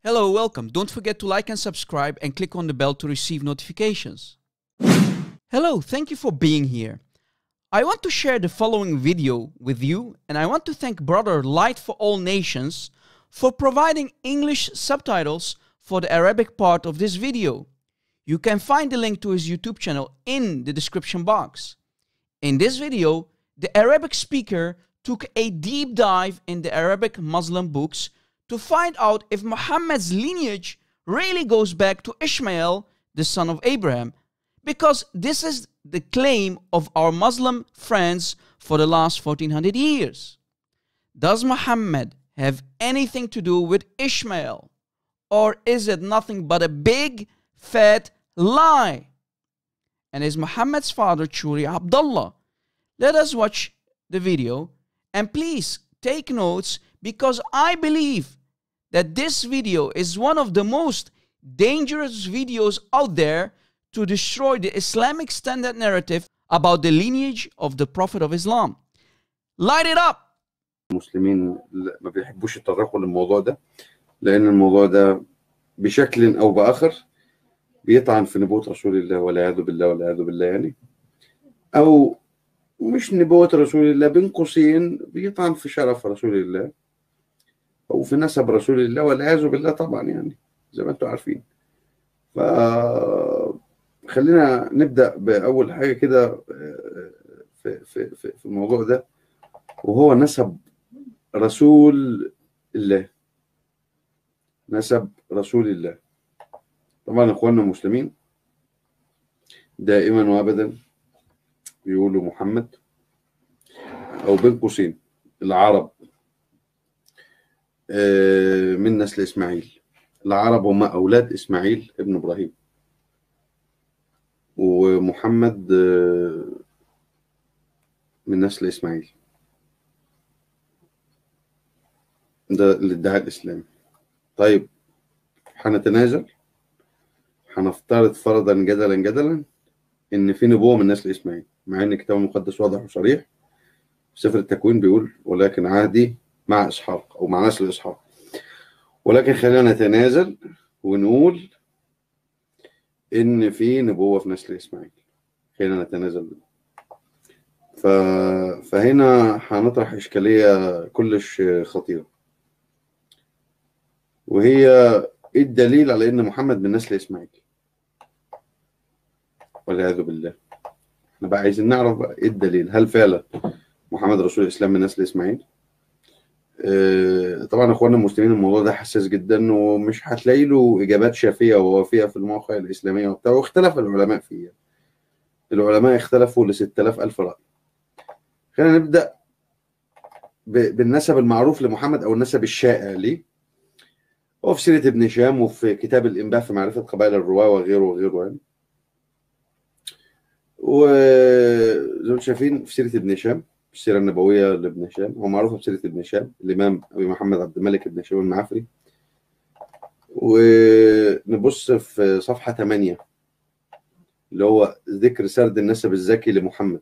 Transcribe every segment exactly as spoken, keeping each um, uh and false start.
Hello, welcome. Don't forget to like and subscribe and click on the bell to receive notifications. Hello, thank you for being here. I want to share the following video with you, and I want to thank Brother Light for All Nations for providing English subtitles for the Arabic part of this video. You can find the link to his YouTube channel in the description box. In this video, the Arabic speaker took a deep dive in the Arabic Muslim books to find out if Muhammad's lineage really goes back to Ishmael, the son of Abraham, because this is the claim of our Muslim friends for the last fourteen hundred years. Does Muhammad have anything to do with Ishmael, or is it nothing but a big fat lie? And is Muhammad's father truly Abdullah? Let us watch the video, and please take notes, because I believe that this video is one of the most dangerous videos out there to destroy the Islamic standard narrative about the lineage of the Prophet of Islam. Light it up! المسلمين ما بيحبوش يتطرقوا للموضوع ده، لأن الموضوع ده بشكل أو بآخر بيطعن في نبوة رسول الله والعياذ بالله والعياذ بالله، يعني أو مش نبوة رسول الله، بين قوسين بيطعن في شرف رسول الله أو في نسب رسول الله والعياذ بالله طبعا، يعني زي ما انتم عارفين. فخلينا نبدأ بأول حاجة كده في, في, في, في الموضوع ده، وهو نسب رسول الله. نسب رسول الله. طبعا إخواننا المسلمين دائما وأبدا بيقولوا محمد، أو بين قوسين العرب من نسل إسماعيل. العرب هم أولاد إسماعيل ابن إبراهيم، ومحمد من نسل إسماعيل. ده الادعاء الإسلامي. طيب هنتنازل، هنفترض فرضا جدلا جدلا إن في نبوة من نسل إسماعيل، مع إن الكتاب المقدس واضح وصريح. سفر التكوين بيقول ولكن عهدي مع إسحاق، أو مع نسل إسحاق. ولكن خلينا نتنازل ونقول إن في نبوة في نسل إسماعيل. خلينا نتنازل. ف... فهنا هنطرح إشكالية كلش خطيرة، وهي إيه الدليل على إن محمد من نسل إسماعيل والعياذ بالله. احنا بقى عايزين نعرف بقى إيه الدليل. هل فعلا محمد رسول الإسلام من نسل إسماعيل؟ طبعا اخواننا المسلمين الموضوع ده حساس جدا، ومش هتلاقي له اجابات شافيه ووافيه في المواقع الاسلاميه وبتاع، واختلف العلماء فيه. العلماء اختلفوا ل ستة آلاف ألف راي. خلينا نبدا بالنسب المعروف لمحمد، او النسب الشائع ليه. هو في سيره ابن هشام، وفي كتاب الانباء في معرفه قبائل الرواه، وغيره وغيره يعني. وزي ما شايفين في سيره ابن هشام، السيرة النبوية لابن هشام، هو معروف بسيرة ابن هشام، الإمام أبي محمد عبد الملك ابن هشام المعافري. ونبص في صفحة ثمانية اللي هو ذكر سرد النسب الزكي لمحمد.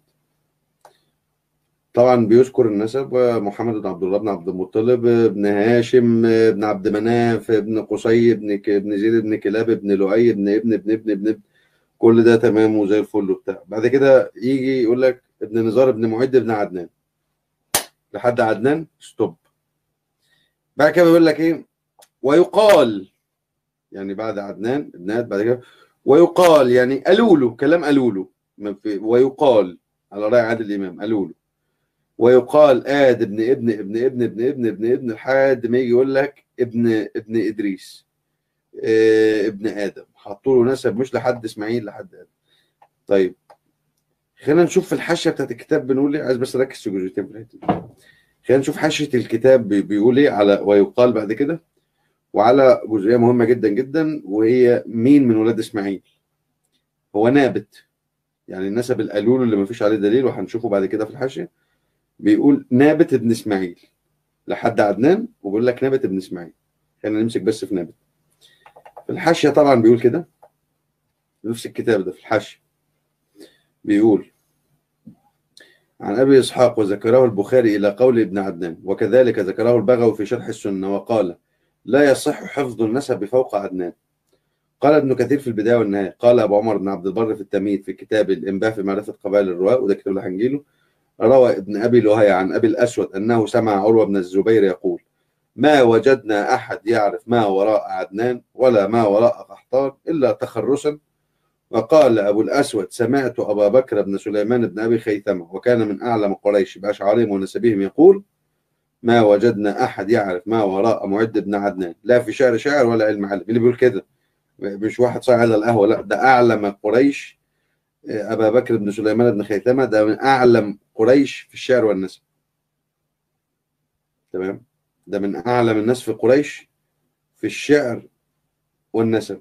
طبعا بيذكر النسب محمد بن عبد الله بن عبد المطلب ابن هاشم ابن عبد مناف ابن قصي ابن ابن زيد ابن كلاب ابن لؤي ابن ابن ابن ابن ابن, ابن. كل ده تمام وزي الفل وبتاع. بعد كده يجي يقول لك ابن نزار ابن معد ابن عدنان، لحد عدنان ستوب. بعد كده بيقول لك ايه؟ ويقال، يعني بعد عدنان ابنات، بعد كده ويقال، يعني قالوا له كلام، قالوا له. ويقال على رأي عادل الإمام، قالوا له. ويقال آد ابن ابن ابن ابن ابن ابن ابن ابن لحد ما يجي يقول لك ابن ابن إدريس، اه ابن آدم. حطوا له نسب مش لحد إسماعيل، لحد آدم. طيب خلينا نشوف في الحاشيه بتاعت الكتاب بنقول ايه. عايز بس اركز في جزئيتين في الحته دي. خلينا نشوف حاشيه الكتاب بيقول ايه على ويقال بعد كده، وعلى جزئيه مهمه جدا جدا، وهي مين من ولاد اسماعيل. هو نابت، يعني النسب القالول اللي ما فيش عليه دليل، وهنشوفه بعد كده في الحاشيه. بيقول نابت ابن اسماعيل لحد عدنان، وبيقول لك نابت ابن اسماعيل. خلينا نمسك بس في نابت. في الحاشيه طبعا بيقول كده، نفس الكتاب ده في الحاشيه بيقول عن أبي إسحاق وذكره البخاري إلى قول ابن عدنان، وكذلك ذكره البغوي في شرح السنة، وقال لا يصح حفظ النسب فوق عدنان. قال ابن كثير في البداية والنهاية. قال أبو عمر بن عبد البر في التمهيد في كتاب الإنباء في معرفة قبائل الرواة، وده كتاب اللي هنجيله. روى ابن أبي لهيعة عن أبي الأسود أنه سمع عروة بن الزبير يقول: ما وجدنا أحد يعرف ما وراء عدنان ولا ما وراء قحطان إلا تخرسا. وقال أبو الأسود: سمعت أبا بكر بن سليمان بن أبي خيثمة وكان من أعلم قريش بأشعارهم ونسبهم يقول: ما وجدنا أحد يعرف ما وراء معد بن عدنان، لا في شعر شاعر ولا علم علم. اللي بيقول كده مش واحد صايع على القهوة، لا، ده أعلم قريش. أبا بكر بن سليمان بن خيثمة ده من أعلم قريش في الشعر والنسب. تمام، ده من أعلم الناس في قريش في الشعر والنسب.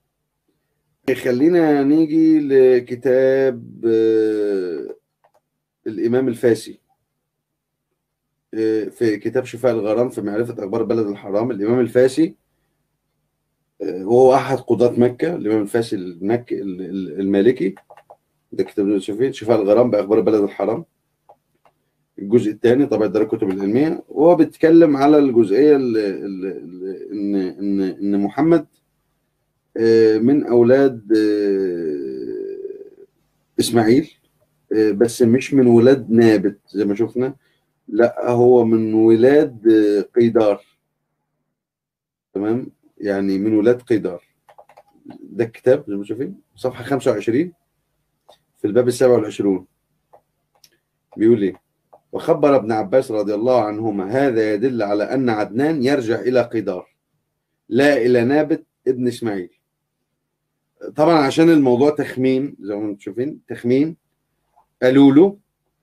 خلينا نيجي لكتاب الإمام الفاسي في كتاب شفاء الغرام في معرفة أخبار بلد الحرام. الإمام الفاسي وهو أحد قضاة مكة، الإمام الفاسي المكي المالكي. ده كتاب شفاء الغرام بأخبار بلد الحرام، الجزء الثاني طبعا دار الكتب العلمية. وهو بيتكلم على الجزئية اللي اللي إن إن إن محمد من أولاد إسماعيل، بس مش من ولاد نابت زي ما شفنا، لا هو من ولاد قيدار. تمام، يعني من ولاد قيدار. ده الكتاب زي ما شايفين صفحة خمسة وعشرين في الباب السابع والعشرون. بيقول ايه: وخبر ابن عباس رضي الله عنهما هذا يدل على أن عدنان يرجع إلى قيدار لا إلى نابت ابن إسماعيل. طبعا عشان الموضوع تخمين زي ما انتم شايفين، تخمين قالوا له،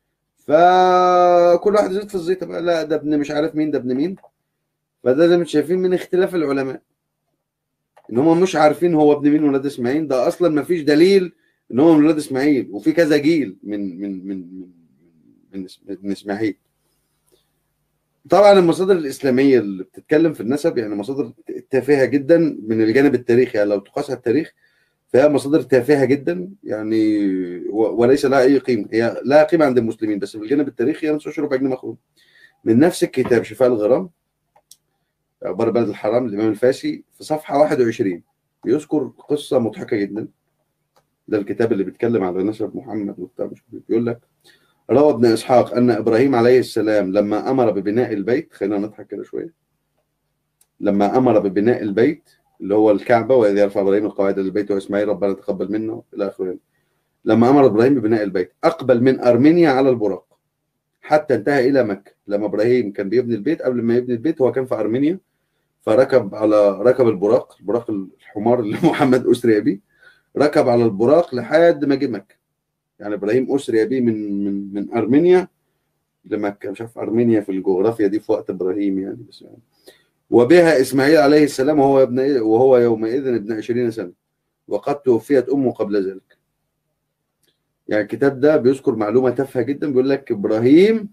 فكل واحد يزيد في الزيت بقى، لا ده ابن مش عارف مين، ده ابن مين. فده زي ما انتم شايفين من اختلاف العلماء ان هم مش عارفين هو ابن مين ولاد اسماعيل. ده اصلا ما فيش دليل ان هو من ولاد اسماعيل، وفي كذا جيل من من من من, من اسماعيل. طبعا المصادر الاسلاميه اللي بتتكلم في النسب يعني مصادر تافهه جدا من الجانب التاريخي، يعني لو تقاس على التاريخ فهي مصادر تافهه جدا يعني، وليس لها اي قيمه. هي لها قيمه عند المسلمين بس في الجانب التاريخي هي نص ربع جنيه مخروم. من نفس الكتاب شفاء الغرام أخبار بلد الحرام الإمام الفاسي في صفحة واحد وعشرين بيذكر قصة مضحكة جدا. ده الكتاب اللي بيتكلم على نسب محمد وبتاع، مش بيقول لك: روى ابن إسحاق أن إبراهيم عليه السلام لما أمر ببناء البيت، خلينا نضحك كده شوية، لما أمر ببناء البيت اللي هو الكعبة، وإذ يرفع إبراهيم القواعد للبيت وإسماعيل ربنا تقبل منا إلى آخره. لما أمر إبراهيم ببناء البيت أقبل من أرمينيا على البراق حتى انتهى إلى مكة. لما إبراهيم كان بيبني البيت، قبل ما يبني البيت هو كان في أرمينيا، فركب على ركب البراق، البراق الحمار اللي محمد أسري بيه، ركب على البراق لحد ما جه مكة. يعني إبراهيم أسري بيه من من من أرمينيا لمكة. مش عارف أرمينيا في الجغرافيا دي في وقت إبراهيم يعني، بس يعني. وبها إسماعيل عليه السلام وهو ابن وهو يومئذ ابن عشرين سنة، وقد توفيت أمه قبل ذلك. يعني الكتاب ده بيذكر معلومة تافهة جدا، بيقول لك إبراهيم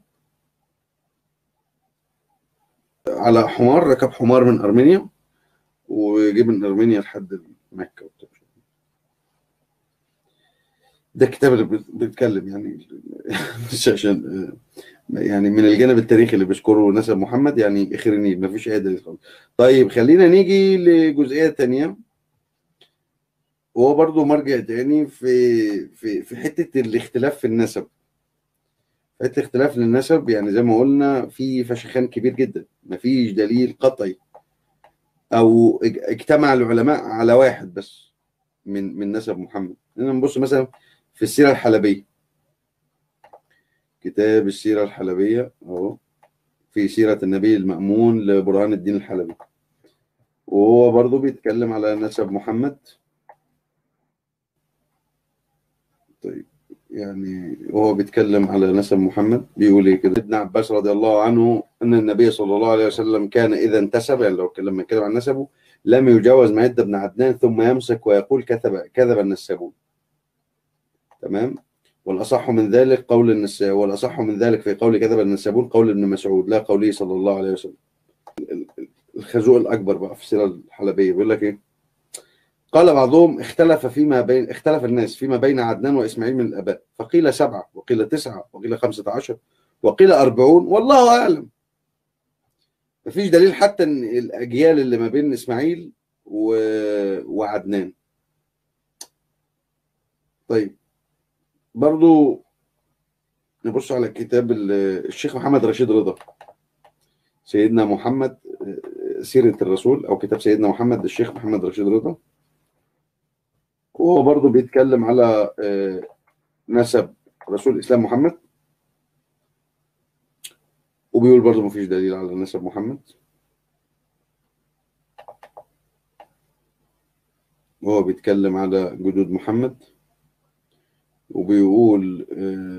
على حمار، ركب حمار من أرمينيا وجه من أرمينيا لحد مكة وبتاع. ده الكتاب اللي بيتكلم يعني مش عشان يعني من الجانب التاريخي اللي بيذكره نسب محمد يعني اخرني ما فيش اي دليل خالص. طيب خلينا نيجي لجزئيه ثانيه، وهو برضو مرجع تاني في في في حته الاختلاف في النسب. حته اختلاف للنسب يعني زي ما قلنا في فشخان كبير جدا، ما فيش دليل قطعي او اجتمع العلماء على واحد بس من من نسب محمد. نبص مثلا في السيره الحلبيه، كتاب السيرة الحلبية اهو، في سيرة النبي المأمون لبرهان الدين الحلبي، وهو برضو بيتكلم على نسب محمد. طيب يعني وهو بيتكلم على نسب محمد بيقول ايه كده: ابن عباس رضي الله عنه ان النبي صلى الله عليه وسلم كان اذا انتسب، يعني لو لما يتكلم عن نسبه لم يجاوز معد بن عدنان ثم يمسك ويقول كذب كذب النسابون. تمام. والأصح من ذلك قول النس والأصح من ذلك في قول كذب النسابون قول ابن مسعود لا قوله صلى الله عليه وسلم. الخازوق الأكبر بقى في السيرة الحلبية بيقول لك إيه: قال بعضهم اختلف فيما بين اختلف الناس فيما بين عدنان وإسماعيل من الآباء، فقيل سبعة وقيل تسعة وقيل خمسة عشر وقيل أربعون والله أعلم. مفيش دليل حتى ان الاجيال اللي ما بين اسماعيل و... وعدنان. طيب برضو نبص على كتاب الشيخ محمد رشيد رضا، سيدنا محمد سيرة الرسول، او كتاب سيدنا محمد الشيخ محمد رشيد رضا، وهو برضو بيتكلم على نسب رسول الاسلام محمد، وبيقول برضو مفيش دليل على نسب محمد، وهو بيتكلم على جدود محمد، وبيقول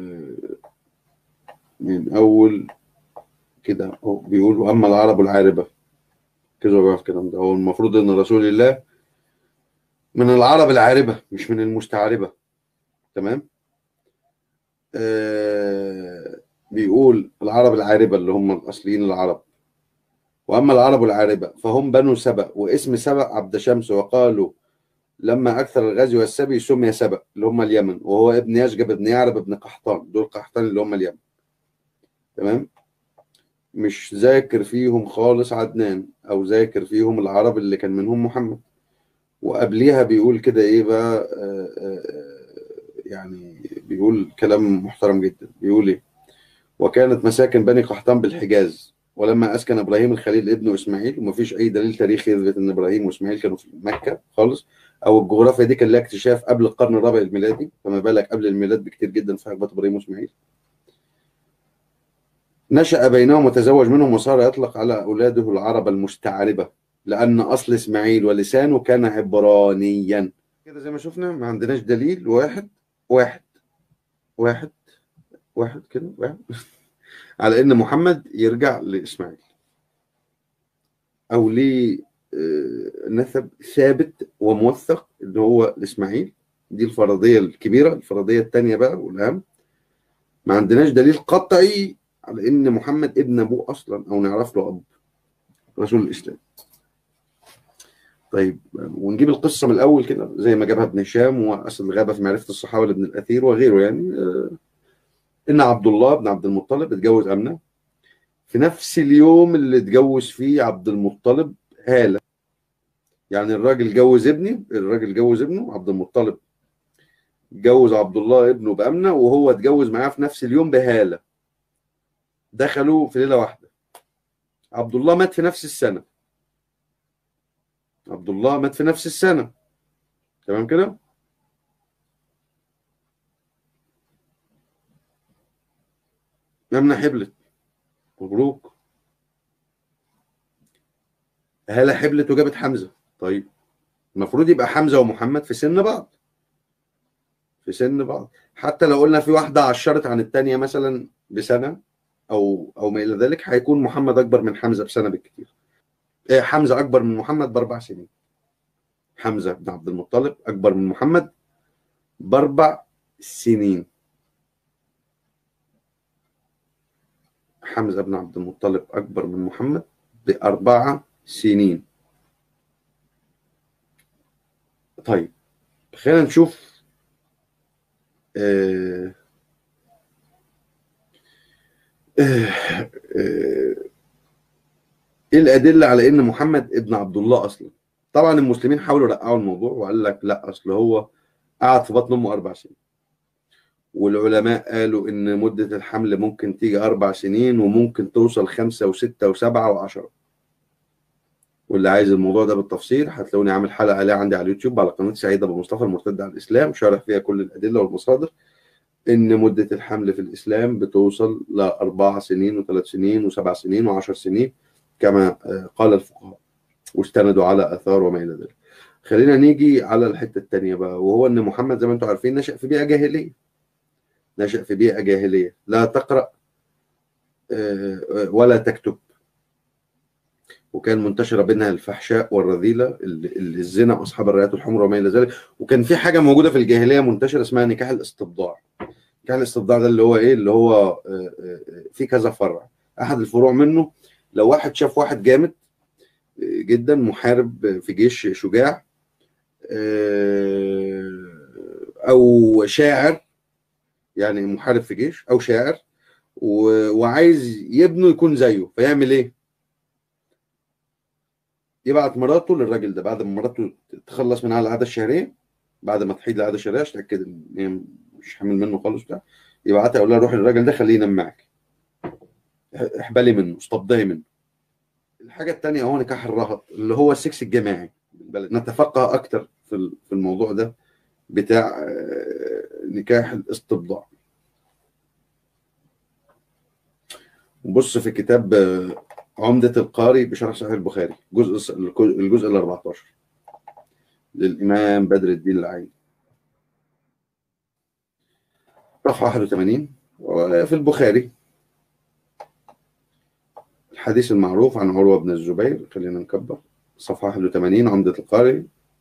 من اول كده هو بيقول واما العرب العاربه كده بقى. الكلام ده هو المفروض ان رسول الله من العرب العاربه مش من المستعربه. تمام. آه بيقول العرب العاربه اللي هم الاصليين العرب. واما العرب العاربه فهم بنو سبأ، واسم سبأ عبد شمس، وقالوا لما اكثر الغزو والسبي سمي سبأ اللي هم اليمن، وهو ابن يشجب ابن يعرب ابن قحطان، دول قحطان اللي هم اليمن. تمام. مش ذاكر فيهم خالص عدنان، او ذاكر فيهم العرب اللي كان منهم محمد. وقبليها بيقول كده ايه بقى، آآ آآ يعني بيقول كلام محترم جدا. بيقول ايه: وكانت مساكن بني قحطان بالحجاز، ولما اسكن ابراهيم الخليل ابنه اسماعيل. ومفيش اي دليل تاريخي يثبت ان ابراهيم واسماعيل كانوا في مكه خالص، او الجغرافيا دي كان لها اكتشاف قبل القرن الرابع الميلادي، فما بالك قبل الميلاد بكتير جدا في حقبه ابراهيم واسماعيل. نشأ بينهم وتزوج منهم، وصار يطلق على أولاده العرب المستعربة، لأن أصل إسماعيل ولسانه كان عبرانيا. كده زي ما شفنا ما عندناش دليل. واحد واحد واحد واحد كده واحد على إن محمد يرجع لإسماعيل أو ليه نسب ثابت وموثق إن هو لإسماعيل. دي الفرضية الكبيرة. الفرضية الثانية بقى والأهم، ما عندناش دليل قطعي على إن محمد ابن أبوه أصلا، أو نعرف له أب رسول الإسلام. طيب ونجيب القصة من الأول كده زي ما جابها ابن هشام وأسد الغابة في معرفة الصحابة لابن الأثير وغيره. يعني إن عبد الله بن عبد المطلب اتجوز أمنة في نفس اليوم اللي اتجوز فيه عبد المطلب هالة. يعني الراجل جوز ابني الراجل جوز ابنه عبد المطلب، جوز عبد الله ابنه بأمنة، وهو اتجوز معاه في نفس اليوم بهالة. دخلوا في ليلة واحدة. عبد الله مات في نفس السنة. عبد الله مات في نفس السنة. تمام كده. أمنة حبلت. مبروك. هالة حبلت وجابت حمزة. طيب المفروض يبقى حمزة ومحمد في سن بعض في سن بعض حتى لو قلنا في واحدة عشرت عن التانية مثلا بسنة أو أو ما إلى ذلك، هيكون محمد أكبر من حمزة بسنة بالكثير. إيه، حمزة أكبر من محمد بأربع سنين. حمزة بن عبد المطلب أكبر من محمد بأربع سنين. حمزة بن عبد المطلب أكبر من محمد بأربع سنين. طيب خلينا نشوف آه آه آه ايه الادله على ان محمد ابن عبد الله اصلا. طبعا المسلمين حاولوا يرقعوا الموضوع وقال لك لا، اصل هو قعد في بطن امه اربع سنين، والعلماء قالوا ان مده الحمل ممكن تيجي اربع سنين وممكن توصل خمسه وسته وسبعه وعشره. واللي عايز الموضوع ده بالتفصيل هتلاقوني عامل حلقه عليه عندي على اليوتيوب على قناه سعيد ابو مصطفى المرتد عن الاسلام، شارح فيها كل الادله والمصادر ان مده الحمل في الاسلام بتوصل لاربع سنين وثلاث سنين وسبع سنين وعشر سنين كما قال الفقهاء، واستندوا على اثار وما الى ذلك. خلينا نيجي على الحته الثانيه بقى، وهو ان محمد زي ما انتم عارفين نشأ في بيئه جاهليه. نشأ في بيئه جاهليه لا تقرأ ولا تكتب، وكان منتشره بينها الفحشاء والرذيله، الزنا واصحاب الرايات الحمر وما الى ذلك. وكان في حاجه موجوده في الجاهليه منتشره اسمها نكاح الاستبضاع. نكاح الاستبضاع ده اللي هو ايه؟ اللي هو في كذا فرع. احد الفروع منه لو واحد شاف واحد جامد جدا محارب في جيش شجاع، او شاعر، يعني محارب في جيش او شاعر وعايز ابنه يكون زيه، فيعمل ايه؟ يبعت مراته للراجل ده بعد ما مراته تخلص من العاده الشهريه، بعد ما تحيد العاده الشهريه عشان تتاكد ان هي مش حامل منه خالص بتاع، يبعتها يقول لها روحي للراجل ده خليه ينام معاك، احبلي منه، استبضعي منه. الحاجه الثانيه هو نكاح الرهط اللي هو السكس الجماعي بالبلد. نتفقه اكتر في في الموضوع ده بتاع نكاح الاستبضاع. بص في كتاب عمدة القاري بشرح صحيح البخاري، جزء الجزء ال أربعتاشر للإمام بدر الدين العيني، صفحة واحد وثمانين. وفي البخاري الحديث المعروف عن عروة بن الزبير، خلينا نكبر، صفحة واحد وثمانين عمدة القاري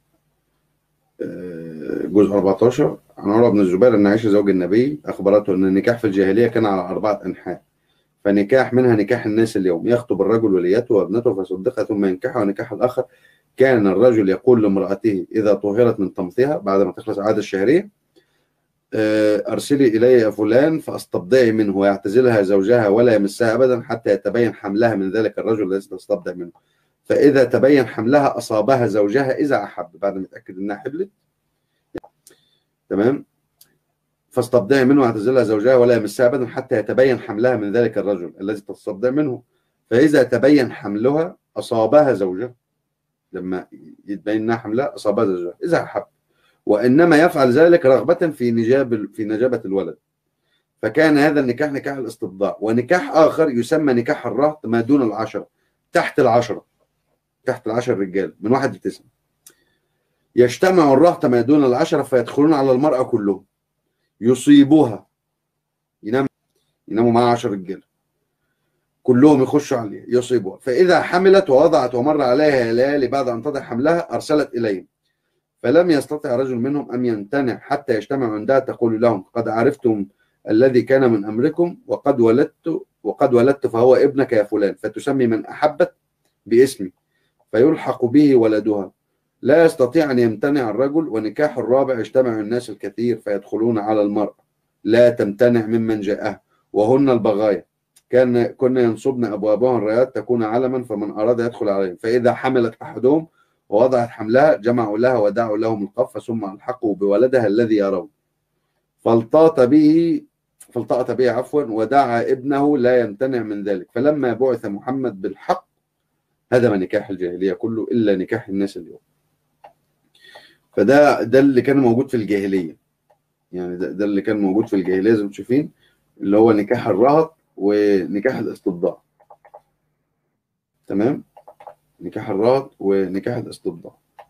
جزء أربعتاشر. عن عروة بن الزبير أن عائشة زوج النبي أخبرته أن النكاح في الجاهلية كان على أربعة أنحاء، فنكاح منها نكاح الناس اليوم، يخطب الرجل وليته وابنته فصدقها ثم ينكحها، ونكاح الآخر كان الرجل يقول لامرأته إذا طهرت من طمثها بعد ما تخلص العادة الشهرية أرسلي إلي يا فلان فأستبضعي منه، ويعتزلها زوجها ولا يمسها أبدا حتى يتبين حملها من ذلك الرجل الذي تستبضع منه، فإذا تبين حملها أصابها زوجها إذا أحب، بعد ما يتأكد إنها حبلت تمام، فاستبضعي منه واعتزلها زوجها ولا يمسها أبدا حتى يتبين حملها من ذلك الرجل الذي تستبضع منه، فإذا تبين حملها أصابها زوجها، لما يتبين إنها حملها أصابها زوجها إذا أحب، وإنما يفعل ذلك رغبة في نجاب في نجابة الولد، فكان هذا النكاح نكاح الاستبضاع. ونكاح آخر يسمى نكاح الرهط ما دون العشرة، تحت العشرة، تحت العشر رجال من واحد لتسعة، يجتمع الرهط ما دون العشرة فيدخلون على المرأة كلهم يصيبوها، ينام يناموا معها عشر رجال كلهم يخشوا عليها يصيبوها، فإذا حملت ووضعت ومر عليها ليالي بعد أن تضع حملها أرسلت إليهم، فلم يستطع رجل منهم أن يمتنع حتى يجتمع عندها تقول لهم قد عرفتم الذي كان من أمركم وقد ولدت وقد ولدت فهو ابنك يا فلان، فتسمي من أحبت باسمي فيلحق به ولدها، لا يستطيع أن يمتنع الرجل. ونكاح الرابع يجتمع الناس الكثير فيدخلون على المرأة لا تمتنع ممن جاءها، وهن البغايا كان كنا ينصبن أبوابها الرايات تكون علما، فمن أراد يدخل عليهم، فإذا حملت أحدهم ووضعت حملها جمعوا لها ودعوا لهم القف ثم ألحقوا بولدها الذي يرون، فالتقط به فالتقط به عفوا ودعا ابنه لا يمتنع من ذلك، فلما بعث محمد بالحق هدم نكاح الجاهلية كله إلا نكاح الناس اليوم. فده ده اللي كان موجود في الجاهلية، يعني ده, ده اللي كان موجود في الجاهلية زي ما انتم شايفين، اللي هو نكاح الرهط ونكاح الاستبضاع. تمام، نكاح الرهط ونكاح الاستبضاع.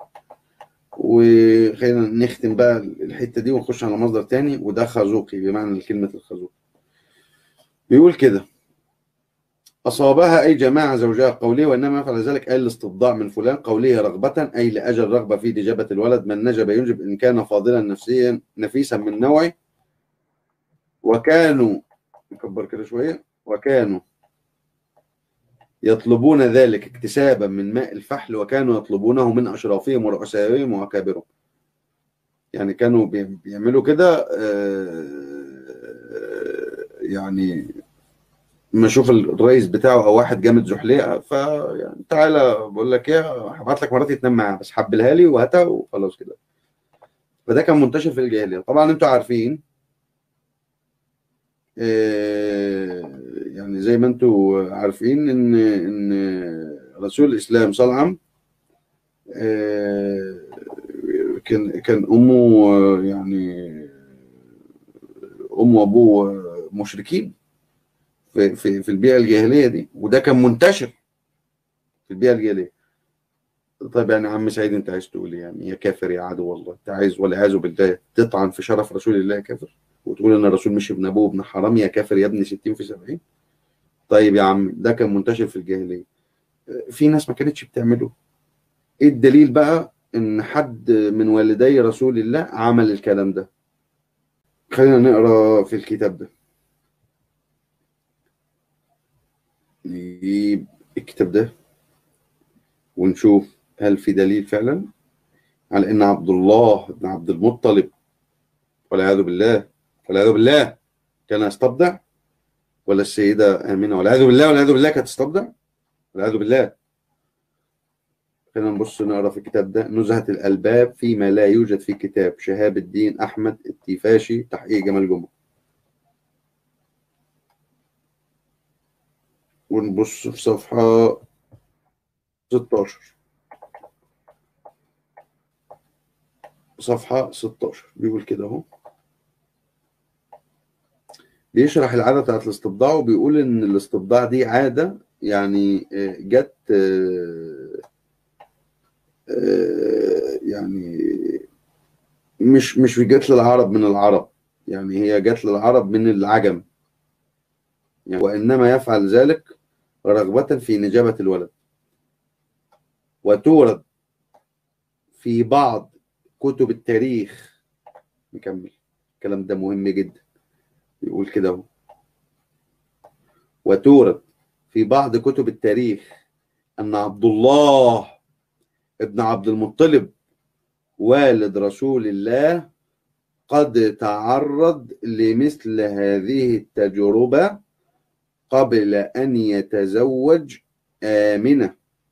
وخلينا نختم بقى الحتة دي ونخش على مصدر تاني، وده خازوقي بمعنى كلمة الخازوقي. بيقول كده: أصابها أي جماعة زوجها قوله وإنما يفعل ذلك أي الاستبضاع من فلان، قوله رغبة أي لأجل رغبة في نجابة الولد، من نجب ينجب إن كان فاضلا نفسيا نفيسا من نوعه، وكانوا نكبر كده شوية وكانوا يطلبون ذلك اكتسابا من ماء الفحل، وكانوا يطلبونه من أشرافهم ورؤسائهم وأكابرهم. يعني كانوا بيعملوا كده يعني ما اشوف الرئيس بتاعه او واحد جامد زحليقه، فيعني تعالى بقول لك ايه هبعت لك مراتي تنام معاها بس حبلها لي وهاتها وخلاص كده. فده كان منتشر في الجاهليه. طبعا انتوا عارفين يعني زي ما انتوا عارفين ان ان رسول الاسلام صلى الله عليه وسلم كان كان امه يعني امه وابوه مشركين في في في البيئه الجاهليه دي، وده كان منتشر في البيئه الجاهليه. طيب يعني عم سعيد انت عايز تقول يعني يا كافر يا عدو والله، انت عايز والعياذ بالله تطعن في شرف رسول الله كافر وتقول ان الرسول مش ابن ابوه ابن حرام يا كافر يا ابن ستين في سبعين؟ طيب يا عم ده كان منتشر في الجاهليه، في ناس ما كانتش بتعمله. ايه الدليل بقى ان حد من والدي رسول الله عمل الكلام ده؟ خلينا نقرا في الكتاب ده، نجيب الكتاب ده ونشوف هل في دليل فعلا على ان عبد الله بن عبد المطلب والعياذ بالله والعياذ بالله كان يستبضع، ولا السيدة آمنة والعياذ بالله والعياذ بالله كانت تستبضع والعياذ بالله. خلينا نبص نقرا في الكتاب ده، نزهة الألباب فيما لا يوجد في كتاب شهاب الدين أحمد التيفاشي، تحقيق جمال جمعة. ونبص في صفحة ستاشر، صفحة ستاشر بيقول كده اهو، بيشرح العادة بتاعت الاستبضاع، وبيقول إن الاستبضاع دي عادة يعني جت يعني مش مش جت للعرب من العرب، يعني هي جت للعرب من العجم يعني، وإنما يفعل ذلك رغبة في نجابة الولد. وتورد في بعض كتب التاريخ، نكمل الكلام ده مهم جدا، يقول كده اهو، وتورد في بعض كتب التاريخ أن عبد الله ابن عبد المطلب والد رسول الله قد تعرض لمثل هذه التجربة قبل أن يتزوج آمنة.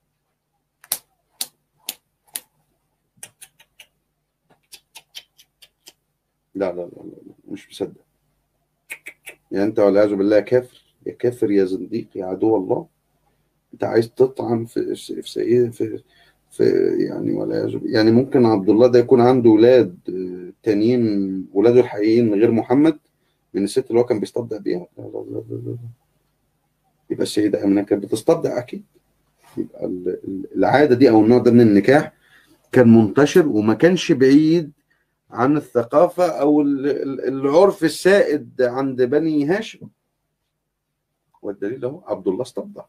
لا لا لا لا مش مصدق، يعني أنت والعياذ بالله كافر، يا كافر يا زنديق يا عدو الله، أنت عايز تطعن في في في, في, في يعني والعياذ بالله. يعني ممكن عبد الله ده يكون عنده ولاد تانيين، ولاده الحقيقيين غير محمد، من الست اللي هو كان بيستبدع بيها؟ لا لا لا لا لا. يبقى السيدة آمنة كانت بتستبدع أكيد. يبقى العادة دي أو النوع ده من النكاح كان منتشر وما كانش بعيد عن الثقافة أو العرف السائد عند بني هاشم، والدليل أهو عبد الله استبدع.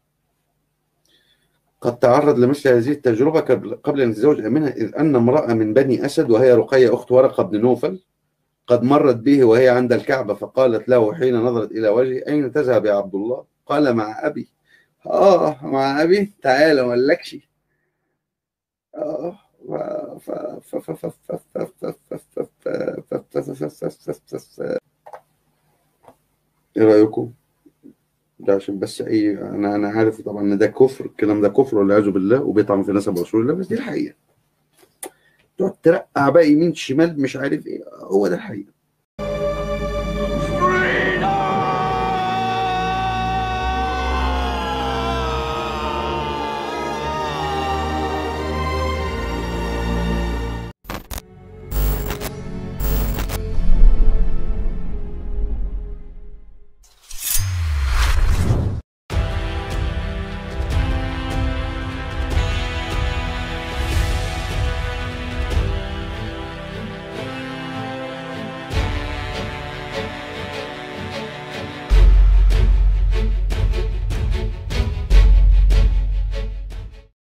قد تعرض لمثل هذه التجربة قبل أن يتزوج آمنة، إذ أن امرأة من بني أسد وهي رقية أخت ورقة بن نوفل قد مرت به وهي عند الكعبة، فقالت له حين نظرت إلى وجهه: أين تذهب يا عبد الله؟ قال: مع أبي. آه مع أبي، تعالى ملكش. آه إيه رأيكم؟ ده عشان بس أي أنا أنا عارف طبعا إن ده كفر، الكلام ده كفر والعياذ بالله، وبيطعن في نسب رسول الله، بس دي الحقيقة. تقعد ترقع بقى يمين شمال مش عارف إيه، هو ده الحقيقة.